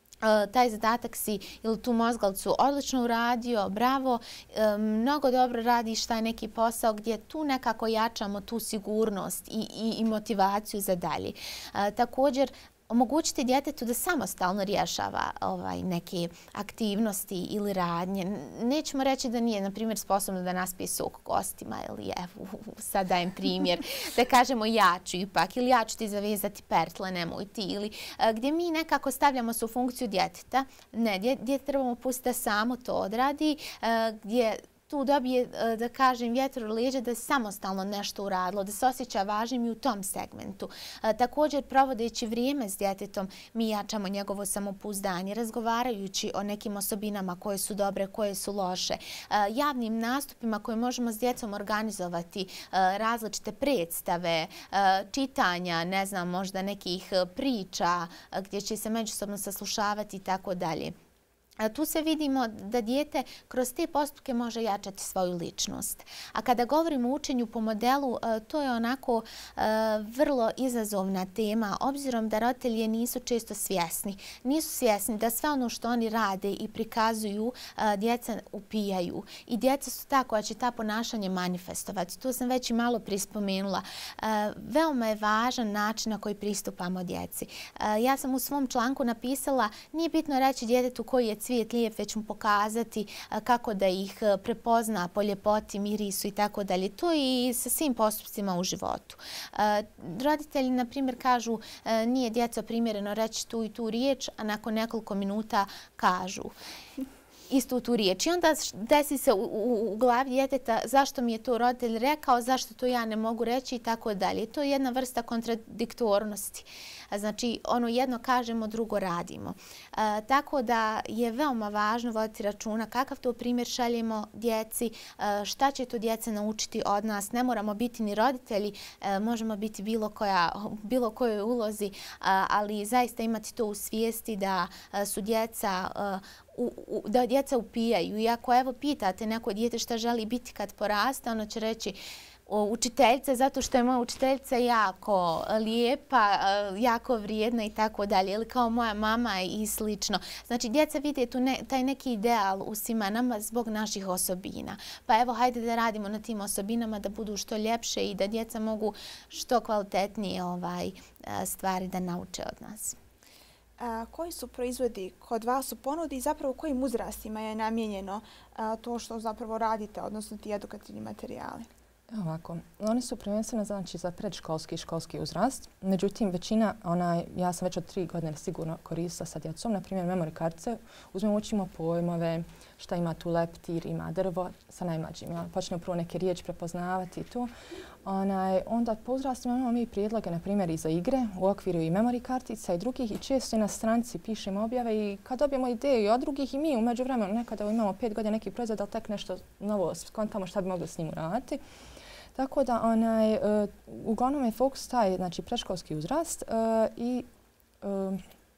Taj zadatak si ili tu mozgalcu odlično uradio, bravo, mnogo dobro radiš taj neki posao gdje tu nekako jačamo tu sigurnost i, i, i motivaciju za dalje. Također, omogućiti djetetu da samostalno rješava ovaj, neke aktivnosti ili radnje. Nećemo reći da nije, na primjer, sposobno da naspije sok gostima ili evo, sad dajem primjer, da kažemo ja ću ipak ili ja ću ti zavezati pertle, nemoj ti. Ili gdje mi nekako stavljamo se u funkciju djeteta. Ne, djete trebamo pustiti da samo to odradi, gdje tu dobije, da kažem, vjetru u leđa da je samostalno nešto uradilo, da se osjeća važnim i u tom segmentu. Također, provodeći vrijeme s djetetom, mi jačamo njegovo samopouzdanje, razgovarajući o nekim osobinama koje su dobre, koje su loše, javnim nastupima koje možemo s djecom organizovati, različite predstave, čitanja, ne znam, možda nekih priča gdje će se međusobno saslušavati i tako dalje. Tu se vidimo da dijete kroz te postupke može jačati svoju ličnost. A kada govorimo o učenju po modelu, to je onako vrlo izazovna tema, obzirom da roditelji nisu često svjesni. Nisu svjesni da sve ono što oni rade i prikazuju, djeca upijaju. I djeca su ta koja će ta ponašanje manifestovati. To sam već i malo prispomenula. Veoma je važan način na koji pristupamo djeci. Ja sam u svom članku napisala, nije bitno reći djetetu koji je cvijet lijep, već mu pokazati kako da ih prepozna po ljepoti, mirisu i tako dalje. To je i sa svim postupcima u životu. Roditelji, na primjer, kažu nije djeco primjereno reći tu i tu riječ, a nakon nekoliko minuta kažu istu tu riječ. I onda desi se u, u, u glavi djeteta zašto mi je to roditelj rekao, zašto to ja ne mogu reći i tako dalje. To je jedna vrsta kontradiktornosti. Znači, ono jedno kažemo, drugo radimo. E, tako da je veoma važno voditi računa kakav to primjer šaljemo djeci, e, šta će to djeca naučiti od nas. Ne moramo biti ni roditelji, e, možemo biti bilo koja, bilo kojoj ulozi, a, ali zaista imati to u svijesti da a, su djeca a, U, u, da djeca upijaju. I ako evo pitate neko dijete šta želi biti kad poraste, ono će reći učiteljica zato što je moja učiteljica jako lijepa, jako vrijedna i tako dalje. Ili kao moja mama i slično. Znači, djeca vide tu ne, taj neki ideal u svima nama zbog naših osobina. Pa evo, hajde da radimo na tim osobinama da budu što ljepše i da djeca mogu što kvalitetnije ovaj, stvari da nauče od nas. A, koji su proizvodi kod vas u ponudi i zapravo kojim uzrastima je namijenjeno a, to što zapravo radite, odnosno ti edukativni materijali? Ovako, oni su prvenstveno znači za predškolski i školski uzrast. Međutim, većina, ona, ja sam već od tri godine sigurno koristila sa djecom, na primjer memory kartice, uzmemo, učimo pojmove, šta ima tu leptir, ima drvo, sa najmlađima. Počnemo prvo neke riječi prepoznavati i tu. Onaj, onda po uzrastima imamo mi prijedloge, na primjer, i za igre u okviru i memory kartica i drugih i često i na stranici pišemo objave i kad dobijemo ideju i od drugih i mi u međuvremenu nekada imamo pet godina neki proizvod, ali tek nešto novo skontamo šta bi mogli s njim uraditi. Tako da onaj, uh, uglavnom je fokus taj, znači, predškolski uzrast uh, i uh,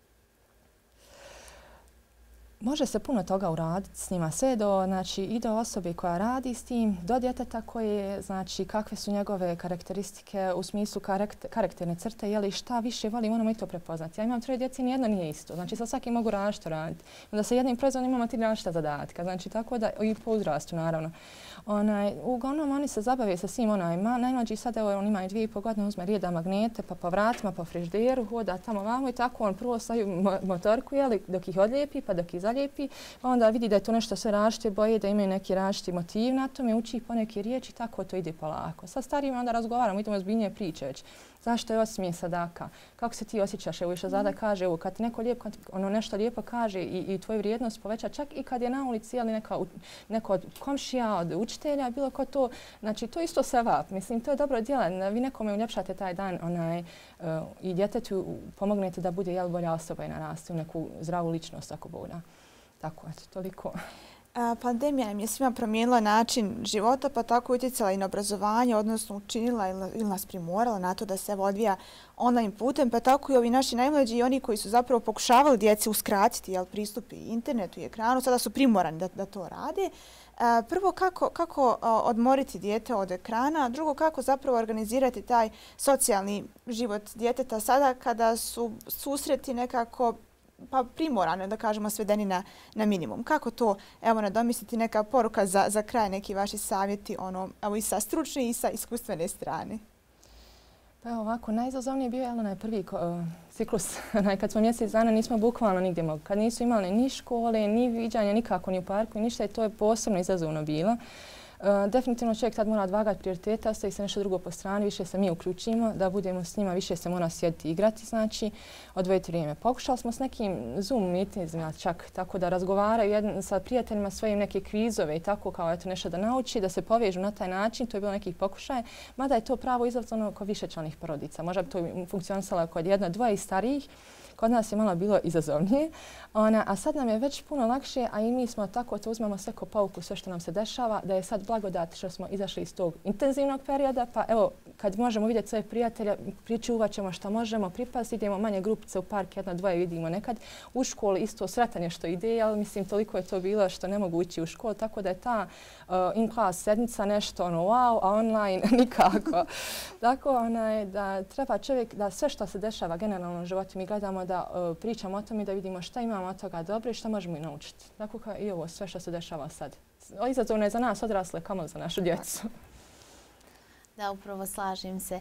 može se puno toga uraditi s njima, sve do, znači, i do osobe koja radi s tim, do djeteta koje, znači, kakve su njegove karakteristike u smislu karakter, karakterne crte, jeli šta više voli, moramo i to prepoznati. Ja imam troje djece, nijedno nije isto, znači sa svakim mogu različito raditi. Onda sa jednim proizvodom imamo ti različita zadatka, znači tako da i po uzrastu naravno. Onaj, uglavnom oni se zabave sa svim onaj, ma, najmlađi sad, evo, on ima i dvije i pol godine, uzme rijeda magnete, pa po vratima, po frižderu, hoda tamo vamo i tako on prvo staju motorku, jeli, dok ih odlijepi, pa dok ih zalijepi, pa onda vidi da je to nešto sve različite boje, da imaju neki različiti motiv na tome, uči ih po neke riječi, tako to ide polako. Sa starijima onda razgovaramo, idemo zbiljnije priče već. Zašto je osmije sadaka? Kako se ti osjećaš? Evo što Zada kaže, evo kad neko lijepo, kad ono nešto lijepo kaže i, i tvoju vrijednost poveća, čak i kad je na ulici ili neka, neko od komšija, od učitelja, bilo ko to, znači to isto sevap. Mislim, to je dobro djelo. Vi nekome uljepšate taj dan onaj, uh, i djetetu pomognete da bude jel, bolja osoba i naraste u neku zdravu ličnost ako bude. Tako, eto, toliko. Pandemija nam je svima promijenila način života, pa tako utjecala i na obrazovanje, odnosno učinila ili nas primorala na to da se odvija online putem, pa tako i ovi naši najmlađi i oni koji su zapravo pokušavali djeci uskratiti jel, pristup i internetu i ekranu, sada su primorani da, da to rade. Prvo, kako, kako odmoriti dijete od ekrana, drugo, kako zapravo organizirati taj socijalni život djeteta sada kada su susreti nekako pa primorane, da kažemo, svedeni na, na minimum. Kako to, evo, nadomisliti neka poruka za, za kraj, neki vaši savjeti, ono, evo, i sa stručne i sa iskustvene strane? Pa ovako, najizazovniji je bio onaj prvi uh, ciklus. Kad smo mjesec dana nismo bukvalno nigdje mogli. Kad nisu imali ni škole, ni viđanja, nikako ni u parku, ništa i to je posebno izazovno bilo. Uh, definitivno čovjek tad mora odvagati prioritete, ostaje se nešto drugo po strani, više se mi uključimo, da budemo s njima, više se mora sjediti i igrati, znači odvojiti vrijeme. Pokušali smo s nekim Zoom meetingima čak, tako da razgovaraju jedan, sa prijateljima svojim neke kvizove i tako kao eto nešto da nauči, da se povežu na taj način, to je bilo nekih pokušaja, mada je to pravo izazovno kod višečlanih porodica. Možda bi to funkcionisalo kod jedno, dvoje starijih. Kod nas je malo bilo izazovnije, ona, a sad nam je već puno lakše, a i mi smo tako to uzmemo sve ko pouku, sve što nam se dešava, da je sad blagodat što smo izašli iz tog intenzivnog perioda, pa evo, kad možemo vidjeti svoje prijatelje, pričuvat ćemo što možemo, pripaziti, idemo manje grupice u park, jedno, dvoje vidimo nekad. U školu isto sretan je što ide, ali mislim toliko je to bilo što ne mogu ići u školu, tako da je ta uh, in-class sednica nešto ono wow, a online nikako. Tako onaj, da treba čovjek da sve što se dešava generalno u životu mi gledamo da uh, pričamo o tome i da vidimo šta imamo od toga dobro i šta možemo i naučiti. Tako kao i ovo sve što se dešava sad. Izazovno je za nas odrasle, kamo za našu djecu. Da, upravo slažem se.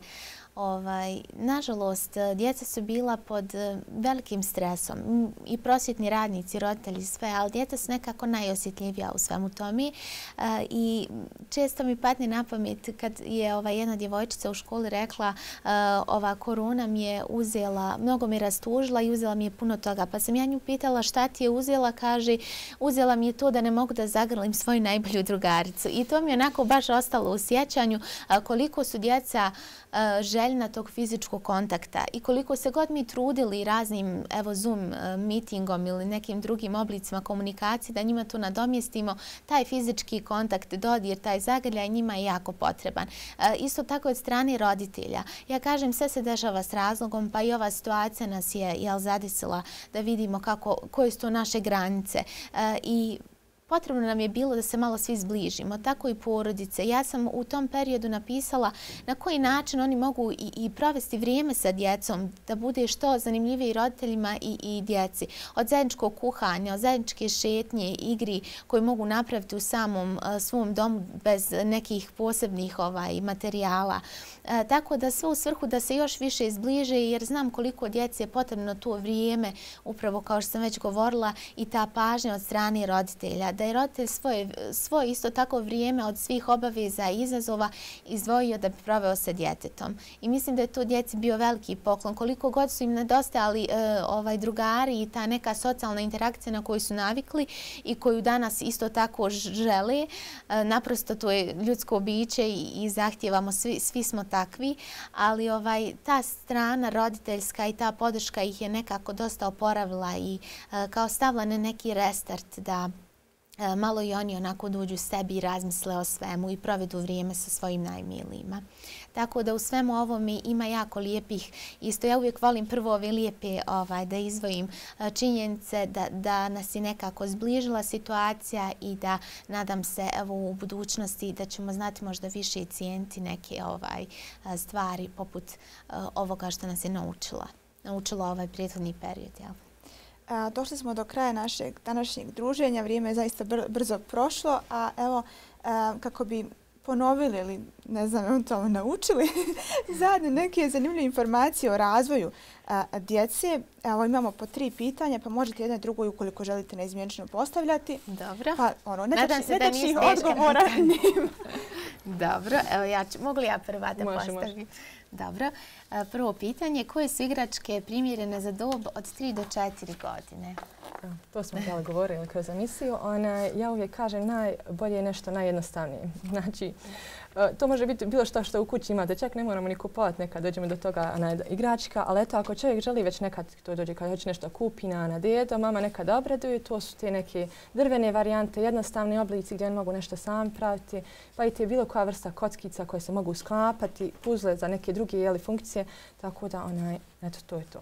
Ovaj, nažalost, djeca su bila pod velikim stresom. I prosvjetni radnici, roditelji, sve, ali djeca su nekako najosjetljivija u svemu tome. E, I često mi padne na pamet kad je ova jedna djevojčica u školi rekla e, ova korona mi je uzela, mnogo mi je rastužila i uzela mi je puno toga. Pa sam ja nju pitala šta ti je uzela, kaže uzela mi je to da ne mogu da zagrlim svoju najbolju drugaricu. I to mi je onako baš ostalo u sjećanju a, koliko su djeca a, željna tog fizičkog kontakta i koliko se god mi trudili raznim evo Zoom meetingom ili nekim drugim oblicima komunikacije da njima to nadomjestimo, taj fizički kontakt, dodir, taj zagrljaj njima je jako potreban. E, isto tako od strane roditelja. Ja kažem sve se dešava s razlogom, pa i ova situacija nas je jel, zadesila da vidimo kako, koje su to naše granice. E, i potrebno nam je bilo da se malo svi zbližimo, tako i porodice. Ja sam u tom periodu napisala na koji način oni mogu i, i provesti vrijeme sa djecom, da bude što zanimljivije i roditeljima i, i djeci. Od zajedničkog kuhanja, od zajedničke šetnje, igri koje mogu napraviti u samom uh, svom domu bez nekih posebnih ovaj, materijala. E, tako da sve u svrhu da se još više izbliže jer znam koliko djeci je potrebno to vrijeme, upravo kao što sam već govorila, i ta pažnja od strane roditelja. Da je roditelj svoje, svoje isto tako vrijeme od svih obaveza i izazova izdvojio da bi proveo sa djetetom. I mislim da je to djeci bio veliki poklon. Koliko god su im nedostajali e, ovaj, drugari i ta neka socijalna interakcija na koju su navikli i koju danas isto tako žele. E, naprosto to je ljudsko biće i, i zahtijevamo, svi, svi smo takvi, ali ovaj, ta strana roditeljska i ta podrška ih je nekako dosta oporavila i e, kao stavila na neki restart da e, malo i oni onako dođu sebi i razmisle o svemu i provedu vrijeme sa svojim najmilijima. Tako da u svemu ovome ima jako lijepih, isto ja uvijek volim prvo ove lijepe ovaj, da izvojim činjenice, da, da nas je nekako zbližila situacija i da nadam se evo u budućnosti da ćemo znati možda više i cijeniti neke ovaj, stvari poput ovoga što nas je naučila, naučila ovaj prethodni period. Jel? A, došli smo do kraja našeg današnjeg druženja, vrijeme je zaista br brzo prošlo, a evo a, kako bi ponovili ili ne znam, eventualno naučili zajedno neke zanimljive informacije o razvoju a, djece. Evo imamo po tri pitanja, pa možete jedno drugo ukoliko želite neizmjenično postavljati. Dobro. Pa ono, ne Nadam se da niste odgovora njima. Dobro, evo ja ću, mogu li ja prva da može, postavim? Može. Dobro. Prvo pitanje, koje su igračke primjerene za dob od tri do četiri godine? To smo htjeli govorili kroz emisiju. Ja uvijek kažem najbolje je nešto najjednostavnije. Znači, to može biti bilo što što u kući imate. Čak ne moramo ni kupovati nekad dođemo do toga igračka. Ali eto, ako čovjek želi već nekad to dođe kad hoće nešto kupi na djedo, mama nekad obraduju. To su te neke drvene varijante, jednostavni oblici gdje oni mogu nešto sami praviti. Pa i te bilo koja vrsta kockica koje se mogu sklapati, puzle za neke druge jeli, funkcije. Tako da, onaj, eto, to je to.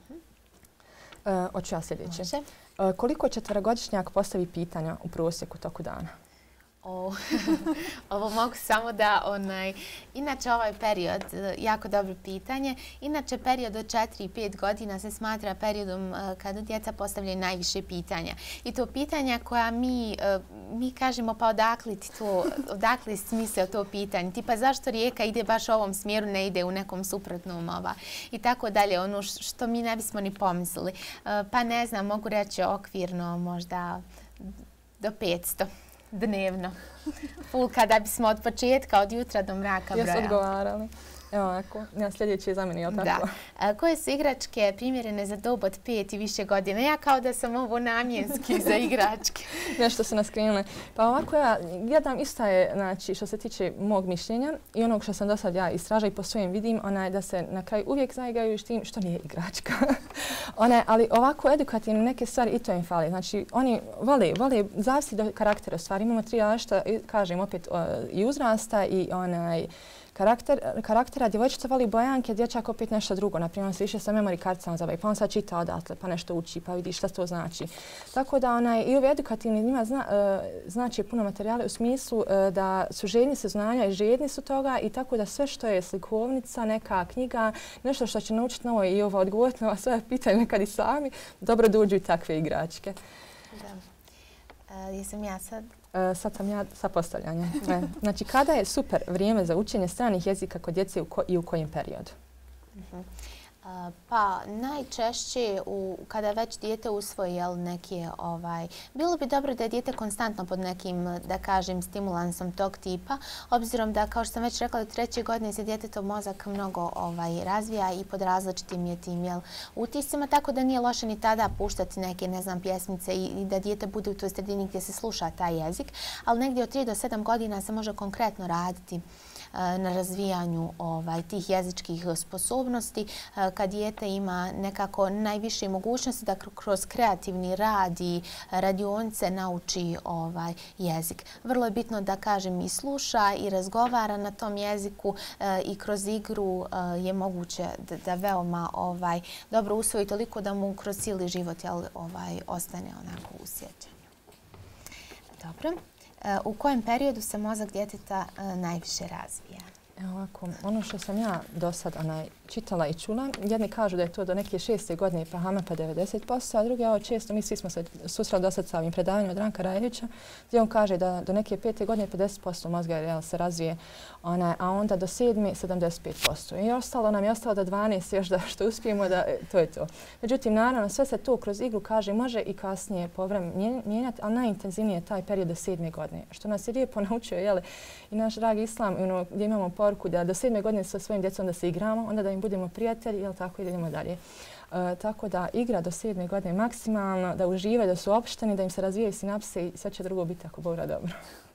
Uh, Hoću ja sljedeće. Uh, koliko četverogodišnjak postavi pitanja u prosjeku toku dana? Oh. Ovo mogu samo da onaj... Inače ovaj period, jako dobro pitanje. Inače period od četiri i pet godina se smatra periodom kada djeca postavljaju najviše pitanja. I to pitanja koja mi, mi kažemo pa odakle ti to, odakle je smisao to pitanje. Tipa zašto rijeka ide baš u ovom smjeru, ne ide u nekom suprotnom ova. I tako dalje, ono što mi ne bismo ni pomislili. Pa ne znam, mogu reći okvirno možda do petsto. Dnevno. Full kada bismo od početka, od jutra do mraka brojali. Jesu odgovarali. Evo ovako, ja sljedeći je za meni, je li tako? Da. Koje su igračke primjerene za dob od pet i više godina? Ja kao da sam ovo namjenski za igračke. Nešto su nas krenule. Pa ovako ja gledam isto je, znači, što se tiče mog mišljenja i onog što sam do sad ja istražila i po svojim vidim, onaj da se na kraju uvijek zaigraju s tim što nije igračka. One, ali ovako edukativne neke stvari i to im fali. Znači, oni vole, vole zavisi do karaktera stvari. Imamo tri različita, kažem opet, i uzrasta i onaj Karakter, karaktera. Djevojčica voli bojanke, dječak opet nešto drugo. Naprimjer, on se više sa memory karticama zabavi, pa on sad čita odatle, pa nešto uči, pa vidi šta to znači. Tako da onaj, i ovi edukativni njima zna, uh, znači puno materijale u smislu uh, da su željni se znanja i željni su toga i tako da sve što je slikovnica, neka knjiga, nešto što će naučiti novo i ovo odgovoriti na svoje pitanje nekad i sami, dobro dođu i takve igračke. Da. Uh, jesam ja sad? Uh, sad sam ja sa postavljanjem. E, znači, kada je super vrijeme za učenje stranih jezika kod djece ko, i u kojem periodu? Uh-huh. Uh, pa najčešće u, kada već dijete usvoji jel, neke, ovaj, bilo bi dobro da je dijete konstantno pod nekim, da kažem, stimulansom tog tipa, obzirom da, kao što sam već rekla, u trećoj godini se djetetov mozak mnogo ovaj, razvija i pod različitim je tim jel, utiscima, tako da nije loše ni tada puštati neke, ne znam, pjesmice i, i da dijete bude u toj sredini gdje se sluša taj jezik, ali negdje od tri do sedam godina se može konkretno raditi na razvijanju ovaj, tih jezičkih sposobnosti kad dijete ima nekako najviše mogućnosti da kroz kreativni rad i radionice nauči ovaj, jezik. Vrlo je bitno da kažem i sluša i razgovara na tom jeziku i kroz igru je moguće da, da veoma ovaj, dobro usvoji toliko da mu kroz cijeli život jel, ovaj, ostane onako u sjećanju. Dobro. U kojem periodu se mozak djeteta najviše razvija? Evo ovako, ono što sam ja do sad onaj, čitala i čula, jedni kažu da je to do neke šeste godine Pahama pa devedeset posto, a drugi, evo često, mi svi smo se susreli do sad sa ovim predavanjem od Ranka Rajevića, gdje on kaže da do neke pete godine pedeset posto mozga jel, se razvije, onaj, a onda do sedme sedamdeset pet posto. I ostalo nam je ostalo do dvanaest još da što uspijemo da to je to. Međutim, naravno, sve se to kroz igru kaže može i kasnije povremeno mijenjati, ali najintenzivnije je taj period do sedme godine. Što nas je lijepo naučio, jel, i naš dragi islam, ono, gdje imamo poruku da do sedme godine sa svojim djecom da se igramo, onda da im budemo prijatelji, jel tako, i idemo dalje. E, tako da igra do sedme godine maksimalno, da uživaju, da su opšteni, da im se razvijaju sinapse i sve će drugo biti ako Bog da dobro.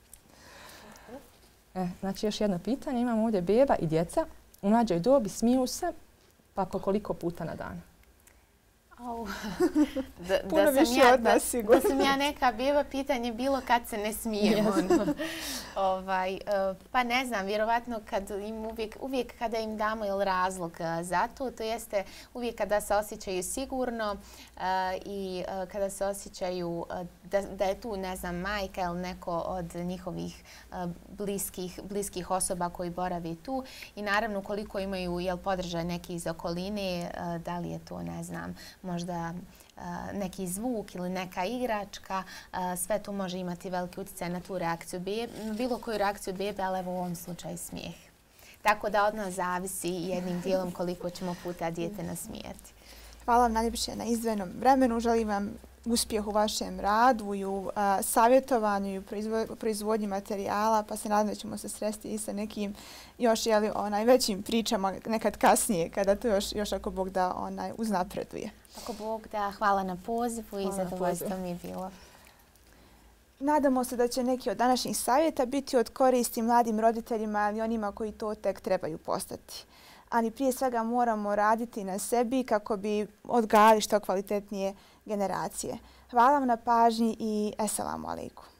E, znači još jedno pitanje, imamo ovdje beba i djeca u mlađoj dobi smiju se, pa koliko puta na dan? Oh. Da, Puno da više ja, od nas sigurno. Da sam ja neka beba, pitanje bilo kad se ne smijemo. Yes. No. ovaj, pa ne znam, vjerovatno kad im uvijek, uvijek kada im damo il razlog za to, to jeste uvijek kada se osjećaju sigurno uh, i uh, kada se osjećaju uh, da, da je tu, ne znam, majka ili neko od njihovih uh, bliskih, bliskih osoba koji borave tu i naravno koliko imaju jel, podržaj neki iz okoline, uh, da li je to, ne znam, možda uh, neki zvuk ili neka igračka, uh, sve to može imati veliki utjecaj na tu reakciju bebe, bilo koju reakciju bebe, ali evo u ovom slučaju smijeh. Tako da od nas zavisi jednim dijelom koliko ćemo puta dijete nasmijati. Hvala vam najljepše na izdvojenom vremenu. Želim vam uspjeh u vašem radu i u a, savjetovanju i u proizvo, proizvodnji materijala, pa se nadam da ćemo se sresti i sa nekim još jeli, onaj, većim pričama nekad kasnije, kada to još, još ako Bog da onaj, uznapreduje. Ako Bog da, hvala na pozivu i zadovoljstvo mi je bilo. Nadamo se da će neki od današnjih savjeta biti od koristi mladim roditeljima ili onima koji to tek trebaju postati. Ali prije svega moramo raditi na sebi kako bi odgajali što kvalitetnije generacije. Hvala vam na pažnji i eselamu alejkum.